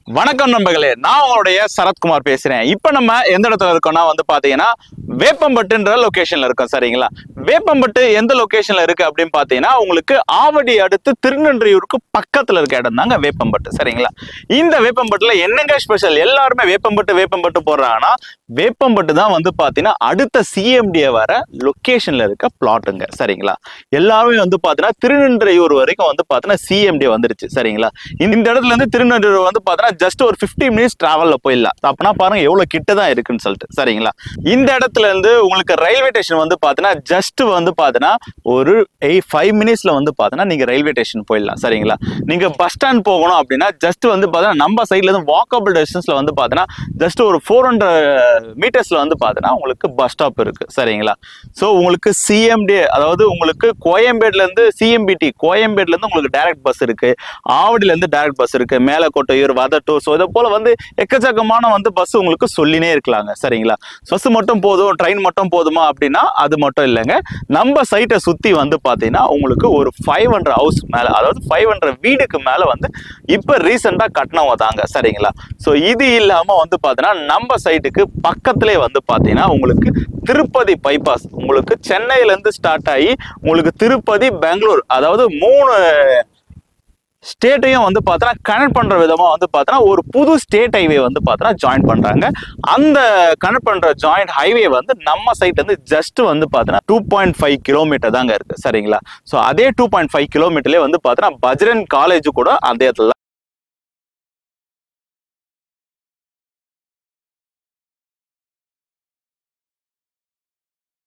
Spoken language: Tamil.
வணக்கம் நண்பர்களே, நான் உங்களுடைய சரத்குமார் பேசுறேன். இப்போ நம்ம எந்த இடத்துல இருக்கோம்னா பாத்தீங்கன்னா வேப்பம்பட்டுன்ற லொகேஷன்ல இருக்கோம். சரிங்களா? வேப்பம்பட்டு எந்த லொகேஷன்ல இருக்கு அப்படின்னு பாத்தீங்கன்னா உங்களுக்கு ஆவடி அடுத்து திருநன்றியூருக்கு பக்கத்துல இருக்க இடம் தாங்க வேப்பம்பட்டு. சரிங்களா? இந்த வேப்பம்பட்டுல என்னங்க ஸ்பெஷல்? எல்லாருமே வேப்பம்பட்டு போடுறாங்கன்னா வேப்பம்பட்டு தான் பாத்தீங்கன்னா அடுத்த சிஎம்டிஏ வர லொகேஷன்ல இருக்க பிளாட்டுங்க. சரிங்களா? எல்லாருமே பாத்தீங்கன்னா திருநன்றியூர் வரைக்கும் பாத்தீங்கன்னா சிஎம்டிஏ வந்துருச்சு. சரிங்களா? இந்த இடத்துல இருந்து திருநன்றியூர் பாத்தீங்கன்னா ஜஸ்ட் ஒரு 15 மினிட்ஸ் டிராவல்ல போயிடலாம். அப்பனா பாருங்க எவ்வளவு கிட்ட தான் இருக்குன்னு சொல்லிட்டு. சரிங்களா? இந்த இடத்துல இருந்து உங்களுக்கு ரயில்வே ஸ்டேஷன் பாத்தீங்கன்னா ஜஸ்ட் பாத்தீங்கன்னா ஒரு 5 மினிட்ஸ்ல பாத்தீங்கன்னா நீங்க ரயில்வே ஸ்டேஷன் போயிடலாம். சரிங்களா? நீங்க பஸ் ஸ்டாண்ட் போகணும் அப்படின்னா ஜஸ்ட் பாத்தீங்கன்னா நம்ம சைட்ல இருந்து வாக்கபிள் டிஸ்டன்ஸ்ல பாத்தீங்கன்னா ஜஸ்ட் ஒரு 400 மீட்டர்ஸ்ல பாத்தீங்கன்னா உங்களுக்கு பஸ் ஸ்டாப் இருக்கு. சரிங்களா? சோ உங்களுக்கு சிஎம்டி, அதாவது உங்களுக்கு கோயம்பேடுல இருந்து சிஎம்பிடி, கோயம்பேடுல இருந்து உங்களுக்கு டைரக்ட் பஸ் இருக்கு, ஆவடியில இருந்து டைரக்ட் பஸ் இருக்கு, மேலக்கோட்டையூர், வதட்டூர், ஸோ இதை போல எக்கச்சக்கமான பஸ் உங்களுக்கு சொல்லினே இருக்கலாங்க. சரிங்களா? பஸ் மட்டும் போதும், ட்ரெயின் மட்டும் போதுமா அப்படின்னா அது மட்டும் இல்லைங்க. நம்ம சைட்டை சுத்தி பாத்தீங்கன்னா உங்களுக்கு ஒரு 500 ஹவுஸ் மேல, அதாவது 500 வீடுக்கு மேல இப்ப ரீசெண்டா கட்டினவங்க தாங்க. சரிங்களா? ஸோ இது இல்லாம பாத்தீங்கன்னா நம்ம சைட்டுக்கு பக்கத்திலே பாத்தீங்கன்னா உங்களுக்கு திருப்பதி பைபாஸ், உங்களுக்கு சென்னையில இருந்து ஸ்டார்ட் ஆகி உங்களுக்கு திருப்பதி, பெங்களூர், அதாவது 3 ஸ்டேட்டையும் பார்த்தீங்கன்னா கனெக்ட் பண்ற விதமா பார்த்தீங்கன்னா ஒரு புது ஸ்டேட் ஹைவே பார்த்தீங்கன்னா ஜாயின் பண்றாங்க. அந்த கனெக்ட் பண்ற ஜாயிண்ட் ஹைவே நம்ம சைட்ல இருந்து ஜஸ்ட் பார்த்தீங்கன்னா 2.5 கிலோமீட்டர் தாங்க இருக்கு. சரிங்களா? ஸோ அதே 2.5 கிலோமீட்டர்லேயே பார்த்தீங்கன்னா பஜ்ரங் காலேஜ் கூட அதே இடத்துல